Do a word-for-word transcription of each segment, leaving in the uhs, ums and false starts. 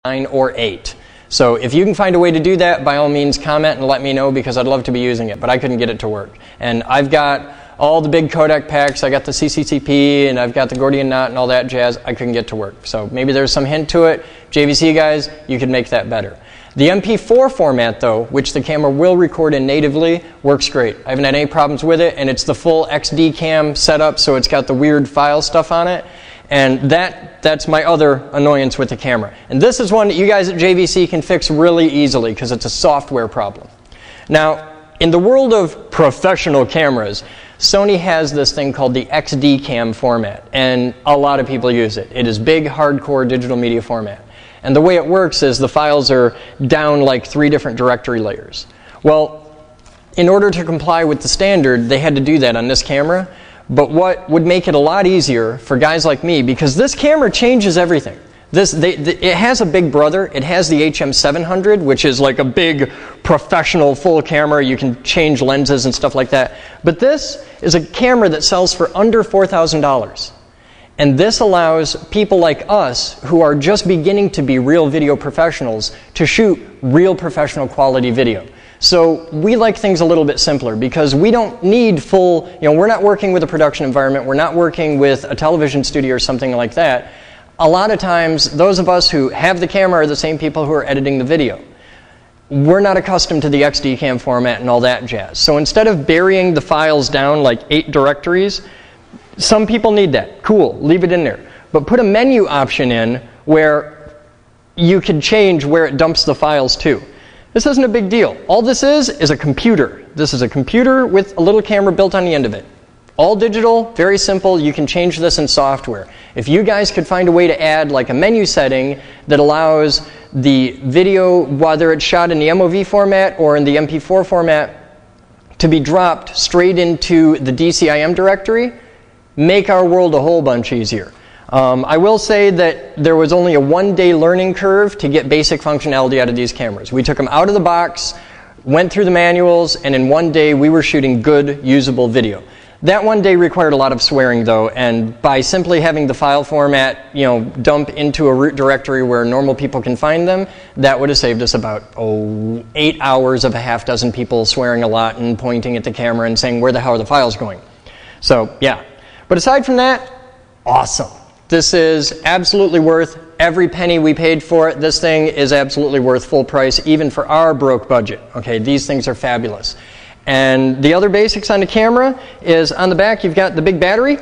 nine or eight. So if you can find a way to do that, by all means comment and let me know, because I'd love to be using it, but I couldn't get it to work. And I've got all the big codec packs. I got the C C C P and I've got the Gordian knot and all that jazz. I couldn't get to work. So maybe there's some hint to it. J V C guys, you could make that better. The M P four format though, which the camera will record in natively, works great. I haven't had any problems with it, and it's the full X D cam setup, so it's got the weird file stuff on it. And that, that's my other annoyance with the camera. And this is one that you guys at J V C can fix really easily because it's a software problem. Now, in the world of professional cameras, Sony has this thing called the X D cam format, and a lot of people use it. It is big, hardcore digital media format. And the way it works is the files are down like three different directory layers. Well, in order to comply with the standard, they had to do that on this camera. But what would make it a lot easier for guys like me, because this camera changes everything. This, they, they, it has a big brother. It has the H M seven hundred, which is like a big professional full camera. You can change lenses and stuff like that. But this is a camera that sells for under four thousand dollars. And this allows people like us, who are just beginning to be real video professionals, to shoot real professional quality video. So we like things a little bit simpler because we don't need full, you know, we're not working with a production environment, we're not working with a television studio or something like that. A lot of times, those of us who have the camera are the same people who are editing the video. We're not accustomed to the X D cam format and all that jazz. So instead of burying the files down like eight directories, some people need that. Cool, leave it in there. But put a menu option in where you can change where it dumps the files to. This isn't a big deal. All this is is a computer. This is a computer with a little camera built on the end of it. All digital, very simple. You can change this in software. If you guys could find a way to add like a menu setting that allows the video, whether it's shot in the M O V format or in the M P four format, to be dropped straight into the D C I M directory, make our world a whole bunch easier. Um, I will say that there was only a one-day learning curve to get basic functionality out of these cameras. We took them out of the box, went through the manuals, and in one day we were shooting good, usable video. That one day required a lot of swearing though, and by simply having the file format, you know, dump into a root directory where normal people can find them, that would have saved us about, oh, eight hours of a half dozen people swearing a lot and pointing at the camera and saying, where the hell are the files going? So, yeah. But aside from that, awesome. This is absolutely worth every penny we paid for it. This thing is absolutely worth full price, even for our broke budget. Okay, these things are fabulous. And the other basics on the camera is on the back you've got the big battery,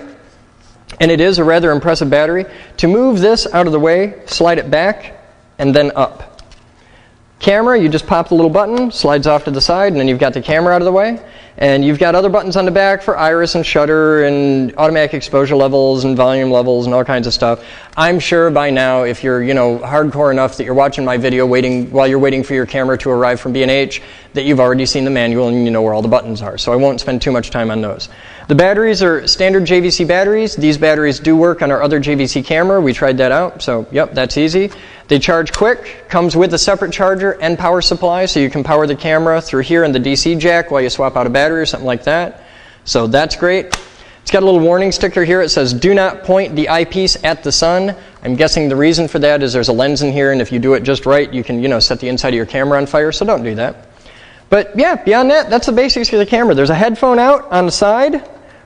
and it is a rather impressive battery. To move this out of the way, slide it back and then up. Camera, you just pop the little button, slides off to the side, and then you've got the camera out of the way. And you've got other buttons on the back for iris and shutter and automatic exposure levels and volume levels and all kinds of stuff. I'm sure by now, if you're, you know, hardcore enough that you're watching my video waiting while you're waiting for your camera to arrive from B and H, that you've already seen the manual and you know where all the buttons are. So I won't spend too much time on those. The batteries are standard J V C batteries. These batteries do work on our other J V C camera. We tried that out, so yep, that's easy. They charge quick, comes with a separate charger and power supply, so you can power the camera through here in the D C jack while you swap out a battery or something like that. So that's great. It's got a little warning sticker here. It says, do not point the eyepiece at the sun. I'm guessing the reason for that is there's a lens in here, and if you do it just right, you can, you know, set the inside of your camera on fire, so don't do that. But yeah, beyond that, that's the basics of the camera. There's a headphone out on the side,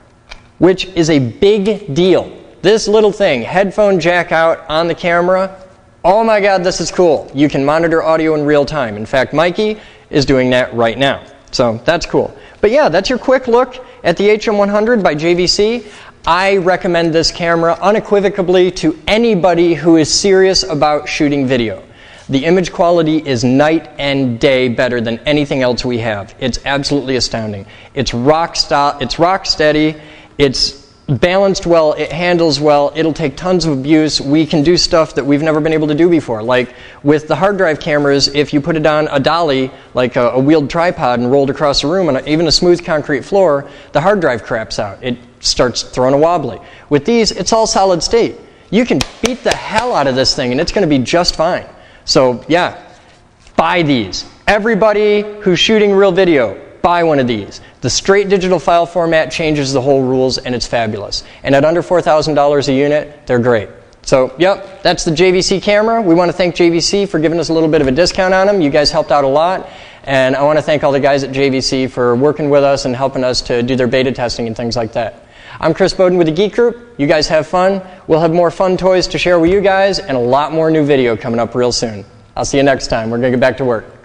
which is a big deal. This little thing, headphone jack out on the camera, oh my God, this is cool. You can monitor audio in real time. In fact, Mikey is doing that right now. So that's cool. But yeah, that's your quick look at the H M one hundred by J V C. I recommend this camera unequivocally to anybody who is serious about shooting video. The image quality is night and day better than anything else we have. It's absolutely astounding. It's rock, st- it's rock steady. It's balanced well, it handles well, it'll take tons of abuse. We can do stuff that we've never been able to do before. Like with the hard drive cameras, if you put it on a dolly, like a, a wheeled tripod and rolled across the room on a, even a smooth concrete floor, the hard drive craps out. It starts throwing a wobbly. With these, it's all solid state. You can beat the hell out of this thing and it's going to be just fine. So yeah, buy these. Everybody who's shooting real video, buy one of these. The straight digital file format changes the whole rules, and it's fabulous. And at under four thousand dollars a unit, they're great. So, yep, that's the J V C camera. We want to thank J V C for giving us a little bit of a discount on them. You guys helped out a lot. And I want to thank all the guys at J V C for working with us and helping us to do their beta testing and things like that. I'm Chris Bowden with the Geek Group. You guys have fun. We'll have more fun toys to share with you guys and a lot more new video coming up real soon. I'll see you next time. We're going to get back to work.